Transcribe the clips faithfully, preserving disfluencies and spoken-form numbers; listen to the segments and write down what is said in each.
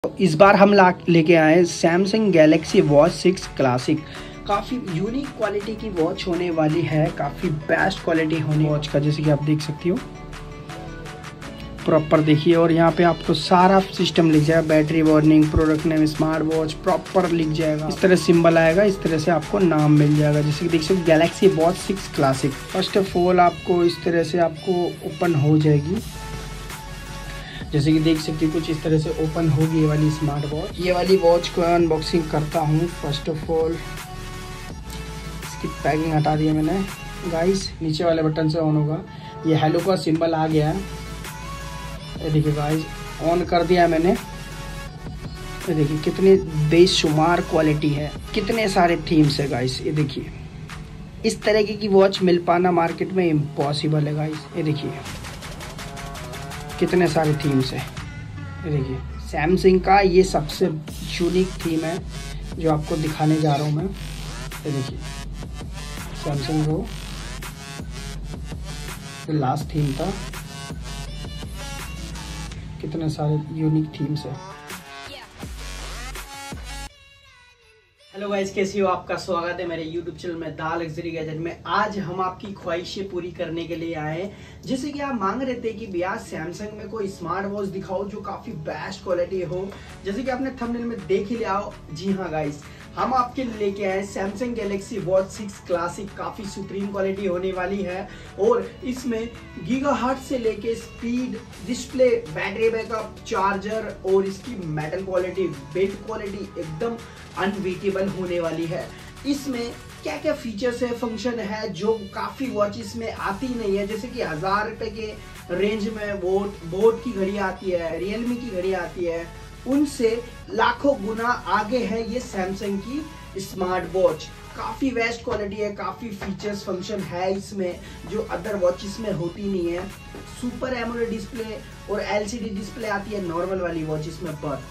तो इस बार हम ला लेके आए Samsung Galaxy watch six classic. काफ़ी यूनिक क्वालिटी की वॉच होने वाली है, काफ़ी बेस्ट क्वालिटी होने वॉच का, जैसे कि आप देख सकती हो। प्रॉपर देखिए, और यहाँ पे आपको सारा सिस्टम लिख जाएगा, battery warning, product name, smart watch proper लिख जाएगा। इस तरह सिंबल आएगा, इस तरह से आपको नाम मिल जाएगा, जैसे कि देख सकते Galaxy watch six classic. First of all आपको इस तरह से आपको ओपन हो जाएगी, जैसे कि देख सकते हो कुछ इस तरह से ओपन होगी ये वाली स्मार्ट वॉच। ये वाली वॉच को अनबॉक्सिंग करता हूँ। फर्स्ट ऑफ ऑल इसकी पैकिंग हटा दी है मैंने गाइस, नीचे वाले बटन से ऑन होगा। ये हेलो का सिंबल आ गया है, ये देखिए गाइस, ऑन कर दिया मैंने। ये देखिए कितनी बेशुमार क्वालिटी है, कितने सारे थीम्स है गाइस। ये देखिए इस तरह की वॉच मिल पाना मार्केट में इम्पॉसिबल है गाइस। ये देखिए कितने सारे थीम्स है। ये देखिए सैमसंग का ये सबसे यूनिक थीम है जो आपको दिखाने जा रहा हूँ मैं। ये देखिए सैमसंग को ये लास्ट थीम था, कितने सारे यूनिक थीम्स है। हेलो गाइस, कैसी हो? आपका स्वागत है मेरे यूट्यूब चैनल में द लग्जरी गैजेट में। आज हम आपकी ख्वाहिशें पूरी करने के लिए आए हैं। जैसे कि आप मांग रहे थे कि भैया सैमसंग में कोई स्मार्ट वॉच दिखाओ जो काफी बेस्ट क्वालिटी हो, जैसे कि आपने थंबनेल में देख ही लिया हो। जी हाँ गाइस, हम आपके लिए लेके आए Samsung Galaxy watch six classic. काफी सुप्रीम क्वालिटी होने वाली है और इसमें गीगाहर्ट्ज से लेके speed, display, battery backup, charger और इसकी मेटल क्वालिटी, बिल्ड क्वालिटी एकदम अनबीटेबल होने वाली है। इसमें क्या क्या फीचर्स है, फंक्शन है जो काफी वॉचेस में आती नहीं है। जैसे कि हजार रुपए के रेंज में बोट बोट की घड़ी आती है, रियलमी की घड़ी आती है, उनसे लाखों गुना आगे है ये सैमसंग की स्मार्ट वॉच। काफी बेस्ट क्वालिटी है, काफी फीचर्स, फंक्शन है इसमें जो अदर वॉचेस में होती नहीं है। सुपर एमोलेड डिस्प्ले और एलसीडी डिस्प्ले आती है नॉर्मल वाली वॉचेस में, पर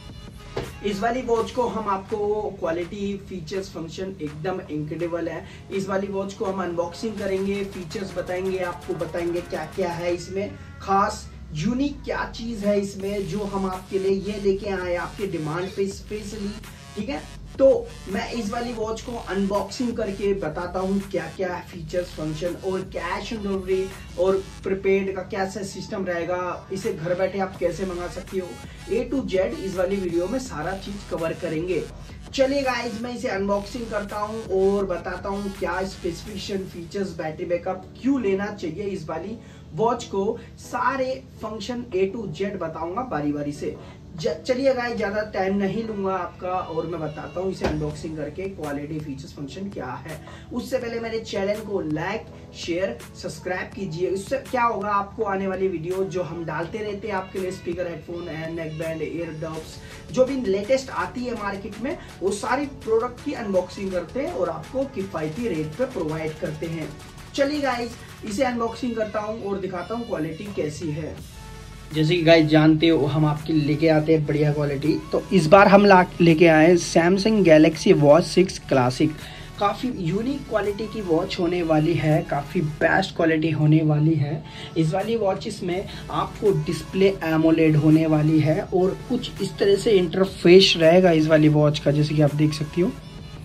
इस वाली वॉच को हम आपको क्वालिटी, फीचर्स, फंक्शन एकदम इनक्रेडिबल है। इस वाली वॉच को हम अनबॉक्सिंग करेंगे, फीचर्स बताएंगे, आपको बताएंगे क्या क्या है इसमें खास यूनिक, क्या चीज है इसमें जो हम आपके लिए ये लेके आए आपके डिमांड पे स्पेशली। ठीक है, तो मैं इस वाली वॉच को अनबॉक्सिंग करके बताता हूँ क्या क्या फीचर्स, फंक्शन और कैश ऑन डिलीवरी और प्रीपेड का कैसा सिस्टम रहेगा, इसे घर बैठे आप कैसे मंगा सकती हो, ए टू जेड इस वाली वीडियो में सारा चीज कवर करेंगे। चलिए गाइस, मैं इसे अनबॉक्सिंग करता हूं और बताता हूं क्या स्पेसिफिकेशन, फीचर्स, बैटरी बैकअप, क्यों लेना चाहिए इस वाली वॉच को, सारे फंक्शन ए टू जेड बताऊंगा बारी बारी से। चलिए गाइस, ज्यादा टाइम नहीं लूंगा आपका और मैं बताता हूँ इसे अनबॉक्सिंग करके क्वालिटी, फीचर्स, फंक्शन क्या है। उससे पहले मेरे चैनल को लाइक, शेयर, सब्सक्राइब कीजिए। उससे क्या होगा, आपको आने वाली वीडियो जो हम डालते रहते हैं आपके लिए, speaker, headphone, neck band, ear dopes, जो भी लेटेस्ट आती है मार्केट में, वो सारी प्रोडक्ट की अनबॉक्सिंग करते हैं और आपको किफायती रेट पे प्रोवाइड करते हैं। चलिए गाइस, इसे अनबॉक्सिंग करता हूँ और दिखाता हूँ क्वालिटी कैसी है। जैसे कि गाइस जानते हो हम आपके लेके आते हैं बढ़िया क्वालिटी, तो इस बार हम ला लेके आए Samsung Galaxy watch six classic. काफ़ी यूनिक क्वालिटी की वॉच होने वाली है, काफ़ी बेस्ट क्वालिटी होने वाली है। इस वाली वॉचेस में आपको डिस्प्ले एमोलेड होने वाली है और कुछ इस तरह से इंटरफेस रहेगा इस वाली वॉच का, जैसे कि आप देख सकती हो।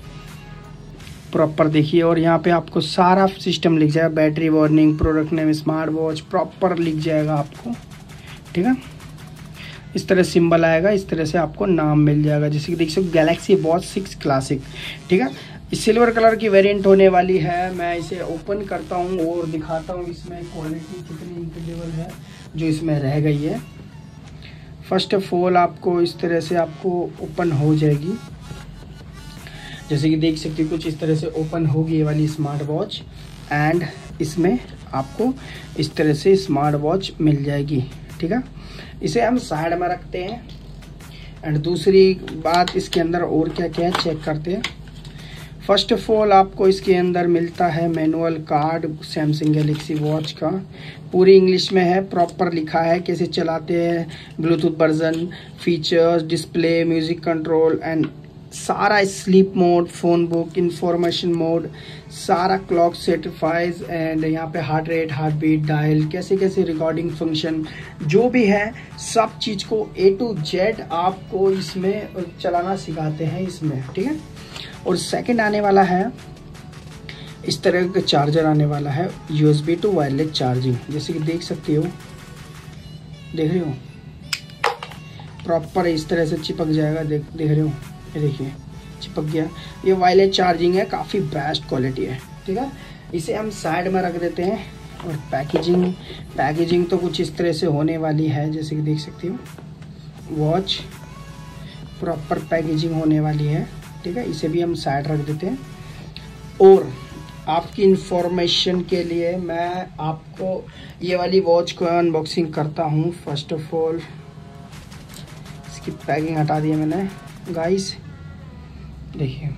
प्रॉपर देखिए, और यहाँ पे आपको सारा सिस्टम लिख जाएगा, battery warning, product name, smart watch proper लिख जाएगा आपको। ठीक है, इस तरह सिंबल आएगा, इस तरह से आपको नाम मिल जाएगा, जैसे कि देख सकते गैलेक्सी वॉच सिक्स क्लासिक। ठीक है, सिल्वर कलर की वेरिएंट होने वाली है। मैं इसे ओपन करता हूँ और दिखाता हूँ इसमें क्वालिटी कितनी इनक्रेडिबल है जो इसमें रह गई है। फर्स्ट ऑफ ऑल आपको इस तरह से आपको ओपन हो जाएगी, जैसे कि देख सकते हो कुछ इस तरह से ओपन होगी ये वाली स्मार्ट वॉच, एंड इसमें आपको इस तरह से स्मार्ट वॉच मिल जाएगी। ठीक है, इसे हम साइड में रखते हैं एंड दूसरी बात इसके अंदर और क्या क्या है चेक करते हैं। फर्स्ट ऑफ ऑल आपको इसके अंदर मिलता है manual card Samsung Galaxy watch का, पूरी इंग्लिश में है, प्रॉपर लिखा है कैसे चलाते हैं, Bluetooth version, features, display, music control and सारा sleep mode, phone book, information mode, सारा क्लॉक सेटिफाइज एंड यहाँ पे heart rate, heart beat, dial, कैसे कैसे रिकॉर्डिंग फंक्शन जो भी है सब चीज़ को ए टू जेड आपको इसमें चलाना सिखाते हैं इसमें, ठीक है। और सेकंड आने वाला है इस तरह का चार्जर आने वाला है, यूएसबी टू वायरलेस चार्जिंग, जैसे कि देख सकते हो, देख रहे हो प्रॉपर इस तरह से चिपक जाएगा, देख देख रहे हो, ये देखिए चिपक गया। ये वायरलेस चार्जिंग है, काफ़ी बेस्ट क्वालिटी है, ठीक है। इसे हम साइड में रख देते हैं। और पैकेजिंग पैकेजिंग तो कुछ इस तरह से होने वाली है, जैसे कि देख सकते हो, वॉच प्रॉपर पैकेजिंग होने वाली है, ठीक है। इसे भी हम साइड रख देते हैं। और आपकी इंफॉर्मेशन के लिए मैं आपको ये वाली वॉच को अनबॉक्सिंग करता हूँ। फर्स्ट ऑफ ऑल इसकी पैकिंग हटा दी है मैंने गाइस, देखिए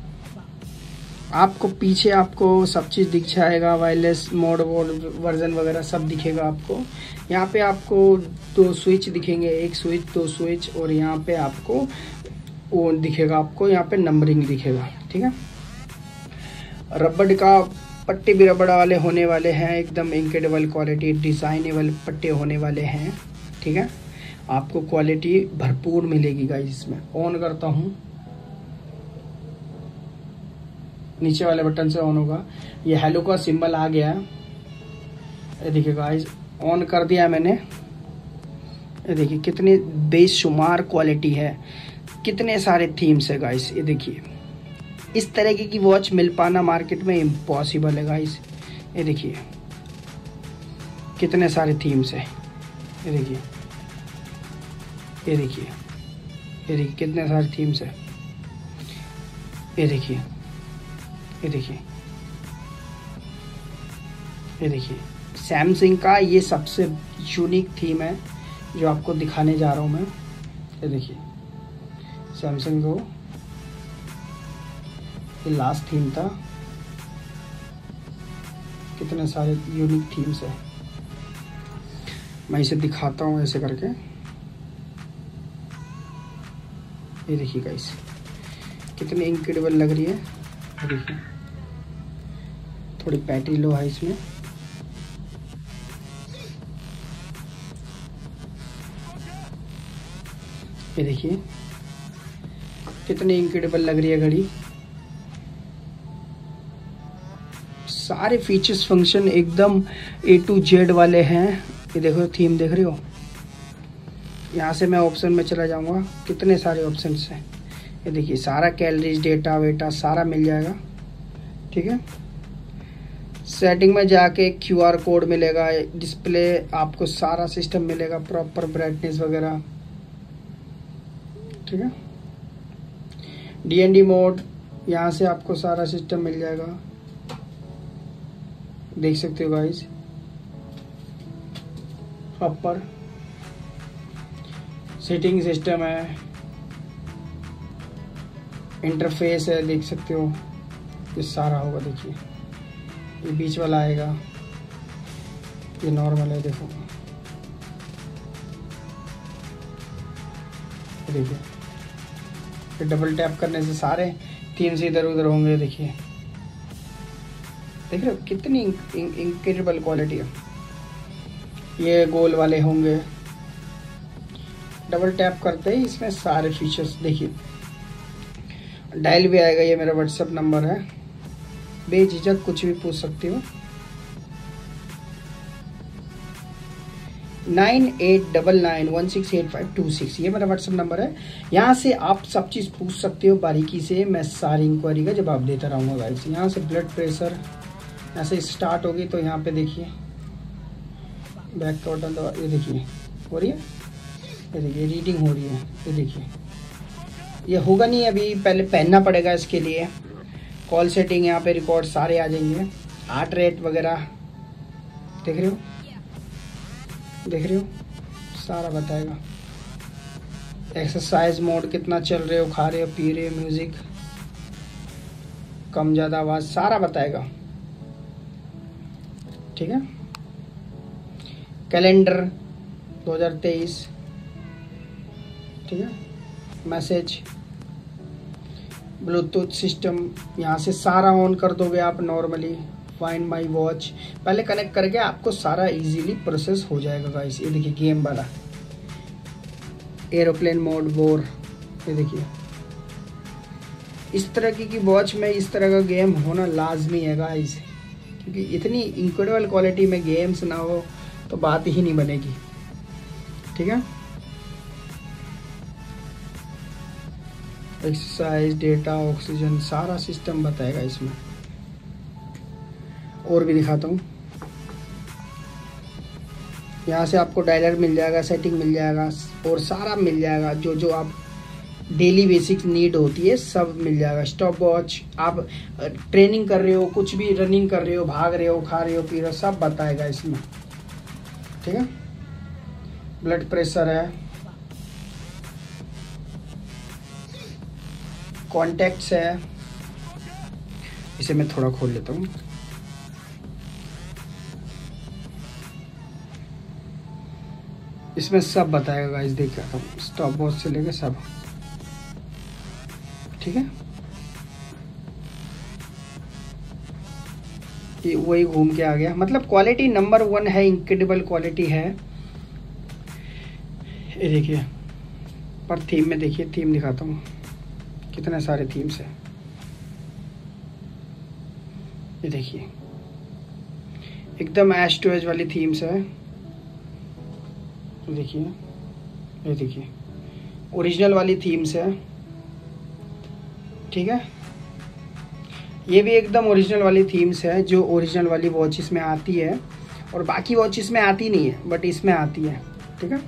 आपको पीछे आपको सब चीज़ दिख जाएगा, वायरलेस मोड वर्जन वगैरह सब दिखेगा आपको। यहाँ पे आपको दो स्विच दिखेंगे, एक स्विच, दो स्विच, और यहाँ पे आपको वो दिखेगा, आपको यहाँ पे नंबरिंग दिखेगा, ठीक है। रबड़ का पट्टे भी रबड़ वाले होने वाले हैं, एकदम इनक्रेडिबल क्वालिटी, डिज़ाइनेबल पट्टे होने वाले हैं, ठीक है। आपको क्वालिटी भरपूर मिलेगी गाइस इसमें। ऑन करता हूँ, नीचे वाले बटन से ऑन होगा। ये हेलो का सिंबल आ गया है, ये देखिए गाइस, ऑन कर दिया मैंने। ये देखिए कितनी बेशुमार क्वालिटी है, कितने सारे थीम्स है गाइस। ये देखिए इस तरीके की वॉच मिल पाना मार्केट में इम्पॉसिबल है गाइस। ये देखिए कितने सारे थीम्स है, ये देखिए, ये देखिए, ये देखिए कितने सारे थीम्स है, ये देखिए, ये देखिए, ये देखिए। सैमसंग का ये सबसे यूनिक थीम है जो आपको दिखाने जा रहा हूँ मैं। ये देखिए सैमसंग को ये लास्ट थीम था, कितने सारे यूनिक थीम्स है। मैं इसे दिखाता हूँ ऐसे करके, ये देखिए गाइस कितनी इनक्रेडिबल लग रही है। देखिए थोड़ी बैटरी लो है इसमें, ये देखिए कितनी इनक्रेडिबल लग रही है घड़ी। सारे फीचर्स फंक्शन एकदम ए टू जेड वाले हैं। ये देखो थीम देख रहे हो, यहाँ से मैं ऑप्शन में चला जाऊंगा, कितने सारे ऑप्शंस हैं। ये देखिए सारा कैलोरीज, डेटा वेटा सारा मिल जाएगा, ठीक है। सेटिंग में जाके क्यूआर कोड मिलेगा, डिस्प्ले आपको सारा सिस्टम मिलेगा, प्रॉपर ब्राइटनेस वगैरह, ठीक है। डीएनडी मोड, यहाँ से आपको सारा सिस्टम मिल जाएगा, देख सकते हो गाइस। प्रॉपर सेटिंग सिस्टम है, इंटरफेस है, देख सकते हो ये सारा होगा। देखिए ये बीच वाला आएगा, ये नॉर्मल है, देखो देखिए। ये डबल टैप करने से सारे थीम्स इधर उधर होंगे, देखिए देख रहे हो कितनी इनक्रेडिबल क्वालिटी है। ये गोल वाले होंगे, डबल टैप करते ही इसमें सारे फीचर्स देखिए। डायल भी आएगा, ये मेरा व्हाट्सएप नंबर है, बेझिझक कुछ भी पूछ सकते हो। Nine eight double nine one six eight five two six ये मेरा व्हाट्सएप नंबर है। यहाँ से आप सब चीज़ पूछ सकते हो बारीकी से, मैं सारी इंक्वायरी का जवाब देता रहूँगा गाइस। यहाँ से ब्लड प्रेशर ऐसे स्टार्ट होगी, तो यहाँ पे देखिए बैक का बटन दबा, ये देखिए हो रही है, ये देखिए रीडिंग हो रही है, ये देखिए। ये होगा नहीं अभी, पहले पहनना पड़ेगा इसके लिए। कॉल सेटिंग यहाँ पे रिकॉर्ड सारे आ जाएंगे, हार्ट रेट वगैरह देख रहे हो, देख रहे हो सारा बताएगा। एक्सरसाइज मोड, कितना चल रहे हो, खा रहे हो, पी रहे हो, म्यूजिक कम ज़्यादा आवाज़ सारा बताएगा, ठीक है। कैलेंडर दो हज़ार तेईस, ठीक है। मैसेज, ब्लूटूथ सिस्टम यहाँ से सारा ऑन कर दोगे आप नॉर्मली। फाइंड माई वॉच पहले कनेक्ट करके आपको सारा इजीली प्रोसेस हो जाएगा गाइस। ये देखिए गेम वाला एरोप्लेन मोड वॉर, ये देखिए इस तरह की, की वॉच में इस तरह का गेम होना लाजमी है गाइस, क्योंकि इतनी इनक्रेडिबल क्वालिटी में गेम्स ना हो तो बात ही नहीं बनेगी। ठीक है, एक्सरसाइज, डेटा, ऑक्सीजन, सारा सिस्टम बताएगा इसमें। और भी दिखाता हूँ, यहाँ से आपको डायलर मिल जाएगा, सेटिंग मिल जाएगा और सारा मिल जाएगा, जो जो आप डेली बेसिक नीड होती है सब मिल जाएगा। स्टॉप वॉच, आप ट्रेनिंग कर रहे हो, कुछ भी रनिंग कर रहे हो, भाग रहे हो, खा रहे हो, पी रहे हो, सब बताएगा इसमें। ठीक है, ब्लड प्रेशर है, कॉन्टैक्ट्स है, इसे मैं थोड़ा खोल लेता हूँ। इसमें सब बताएगा गाइस, देख रहा था स्टॉप वॉच से लेके सब। ठीक है, ये वही घूम के आ गया, मतलब क्वालिटी नंबर वन है, इनक्रेडिबल क्वालिटी है। ये देखिए, पर थीम में देखिए, थीम दिखाता हूँ कितने सारे थीम्स है। ये देखिए एकदम एश टू एज वाली थीम्स है। देखिए, ये देखिए ओरिजिनल वाली थीम्स है। ठीक है, ये भी एकदम ओरिजिनल वाली थीम्स है, जो ओरिजिनल वाली वॉचेस में आती है और बाकी वॉचेस में आती नहीं है, बट इसमें आती है। ठीक है,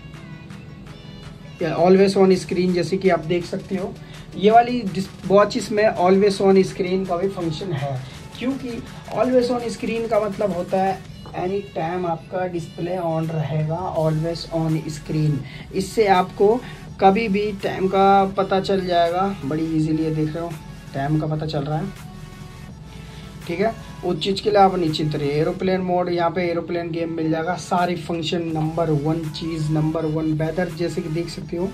ये ऑलवेज ऑन स्क्रीन, जैसे कि आप देख सकते हो, ये वाली वॉचेस में ऑलवेज ऑन स्क्रीन का भी फंक्शन है, क्योंकि ऑलवेज ऑन स्क्रीन का मतलब होता है एनी टाइम आपका डिस्प्ले ऑन रहेगा, ऑलवेज ऑन स्क्रीन। इससे आपको कभी भी टाइम का पता चल जाएगा बड़ी इजीली। ये देख रहे हो टाइम का पता चल रहा है। ठीक है, उस चीज़ के लिए आप निश्चिंत रहिए। एरोप्लेन मोड, यहाँ पे एरोप्लेन गेम मिल जाएगा, सारी फंक्शन नंबर वन चीज़, नंबर वन वेदर, जैसे कि देख सकते हो।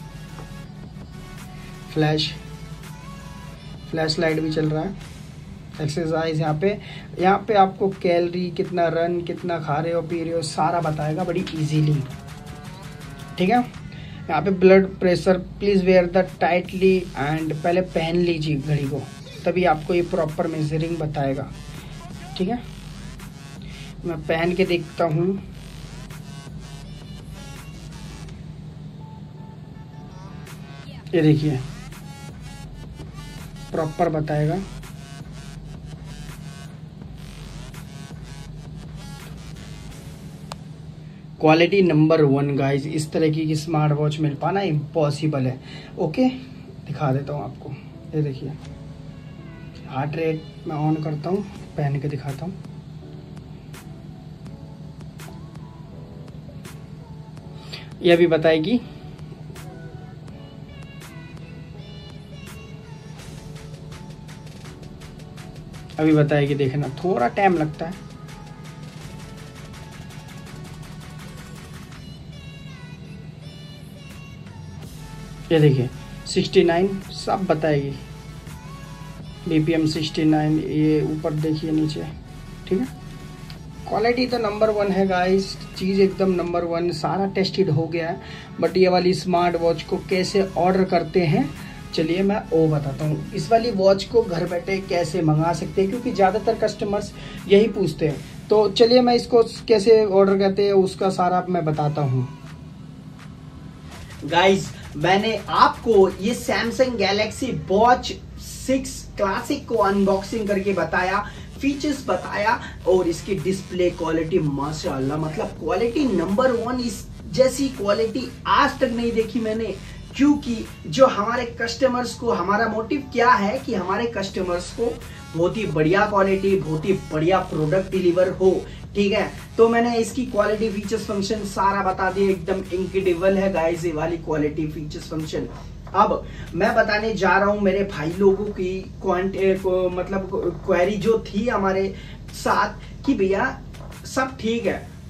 फ्लैश फ्लैश लाइट भी चल रहा है। एक्सरसाइज, यहाँ पे यहाँ पे आपको कैलोरी, कितना रन, कितना खा रहे हो, पी रहे हो, सारा बताएगा बड़ी इजीली। ठीक है, यहाँ पे blood pressure, please wear the tightly and, पहले पहन लीजिए घड़ी को, तभी आपको ये प्रॉपर मेजरिंग बताएगा। ठीक है, मैं पहन के देखता हूँ। ये देखिए प्रॉपर बताएगा। क्वालिटी नंबर वन गाइज, इस तरह की स्मार्ट वॉच मिल पाना इम्पॉसिबल है। ओके, दिखा देता हूँ आपको। ये देखिए हार्ट रेट मैं ऑन करता हूँ, पहन के दिखाता हूँ। ये भी बताएगी। अभी बताएगी, देखना थोड़ा टाइम लगता है। ये देखिए उनहत्तर सब बताएगी, बीपीएम उनहत्तर, ये ऊपर देखिए नीचे। ठीक है, क्वालिटी तो नंबर वन है गाइस, चीज़ एकदम नंबर वन, सारा टेस्टेड हो गया है। बट ये वाली स्मार्ट वॉच को कैसे ऑर्डर करते हैं, चलिए मैं वो बताता हूँ। इस वाली वॉच को घर बैठे कैसे मंगा सकते हैं, क्योंकि ज़्यादातर कस्टमर्स यही पूछते हैं। तो चलिए मैं इसको कैसे ऑर्डर करते हैं उसका सारा मैं बताता हूँ। गाइस, मैंने आपको ये Samsung Galaxy watch six classic को अनबॉक्सिंग करके बताया, फीचर्स बताया और इसकी डिस्प्ले क्वालिटी माशाल्लाह, मतलब क्वालिटी नंबर वन। इस जैसी क्वालिटी आज तक नहीं देखी मैंने, क्योंकि जो हमारे कस्टमर्स को, हमारा मोटिव क्या है कि हमारे कस्टमर्स को बहुत ही बढ़िया क्वालिटी, बहुत ही बढ़िया प्रोडक्ट डिलीवर हो। ठीक है, तो मैंने इसकी क्वालिटी, फीचर्स, फंक्शन सारा बता दिया, एकदम इनक्रेडिबल है गाइस ये वाली क्वालिटी, फीचर्स, फंक्शन। अब मैं बताने जा रहा हूं मेरे भाई लोगों की क्वांटे को, मतलब क्वेरी जो थी हमारे साथ कि भैया सब ठीक है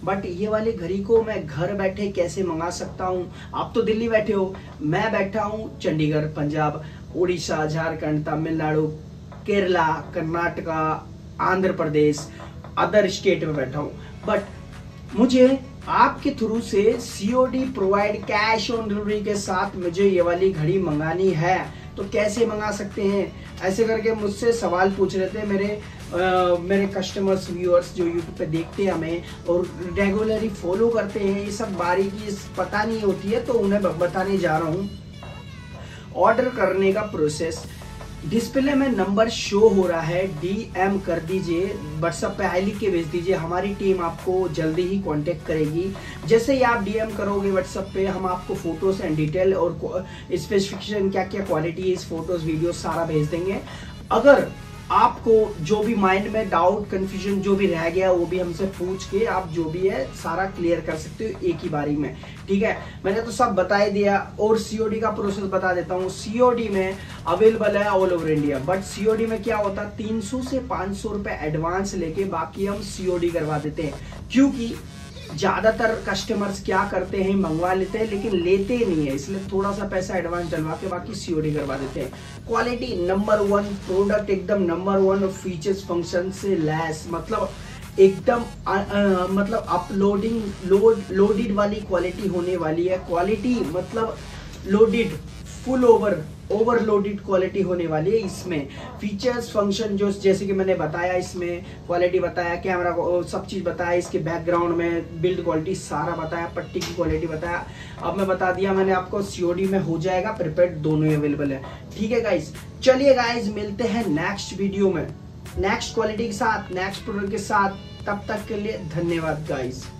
बट ये वाली घड़ी को मैं घर बैठे कैसे मंगा सकता हूँ? आप तो दिल्ली बैठे हो, मैं बैठा हूँ चंडीगढ़, पंजाब, उड़ीसा, झारखंड, तमिलनाडु, केरला, कर्नाटका, आंध्र प्रदेश, अदर स्टेट में बैठा हूँ। बट मुझे आपके थ्रू से COD provide, cash on delivery के साथ मुझे ये वाली घड़ी मंगानी है, तो कैसे मंगा सकते हैं? ऐसे करके मुझसे सवाल पूछ रहे थे मेरे आ, मेरे कस्टमर्स, व्यूअर्स जो यूट्यूब पे देखते हैं हमें और रेगुलरली फॉलो करते हैं। ये सब बारीकी पता नहीं होती है, तो उन्हें बताने जा रहा हूँ। ऑर्डर करने का प्रोसेस, डिस्प्ले में नंबर शो हो रहा है, डीएम कर दीजिए, व्हाट्सएप पे हाई लिख के भेज दीजिए, हमारी टीम आपको जल्दी ही कांटेक्ट करेगी। जैसे ही आप डीएम करोगे व्हाट्सएप पे, हम आपको फोटोज एंड डिटेल और स्पेसिफिकेशन, क्या क्या क्वालिटी है इस फोटोज वीडियो सारा भेज देंगे। अगर आपको जो भी माइंड में डाउट, कंफ्यूजन जो भी रह गया, वो भी हमसे पूछ के आप जो भी है सारा क्लियर कर सकते हो एक ही बारी में, ठीक है? मैंने तो सब बता ही दिया। और सीओडी का प्रोसेस बता देता हूँ। सीओडी में अवेलेबल है all over India, but COD में क्या होता है, तीन सौ से पाँच सौ रुपए एडवांस लेके बाकी हम सीओडी करवा देते हैं, क्योंकि ज्यादातर कस्टमर्स क्या करते हैं, मंगवा लेते हैं लेकिन लेते नहीं है, इसलिए थोड़ा सा पैसा एडवांस डलवा के बाकी सीओडी करवा देते हैं। क्वालिटी नंबर वन, प्रोडक्ट एकदम नंबर वन, फीचर्स फंक्शन से लेस, मतलब एकदम आ, आ, मतलब अपलोडिंग लोड लोडेड वाली क्वालिटी होने वाली है। क्वालिटी मतलब loaded, full over overloaded quality होने वाली है। इसमें फीचर्स फंक्शन जो जैसे कि मैंने बताया, इसमें क्वालिटी बताया, कैमरा सब चीज बताया, इसके बैकग्राउंड में बिल्ड क्वालिटी सारा बताया, पट्टी की क्वालिटी बताया। अब मैं बता दिया मैंने आपको, सीओडी में हो जाएगा, प्रीपेड दोनों ही अवेलेबल है, ठीक है गाइज? चलिए गाइज, मिलते हैं नेक्स्ट वीडियो में नेक्स्ट क्वालिटी के साथ, नेक्स्ट प्रोडक्ट के साथ। तब तक के लिए धन्यवाद गाइज।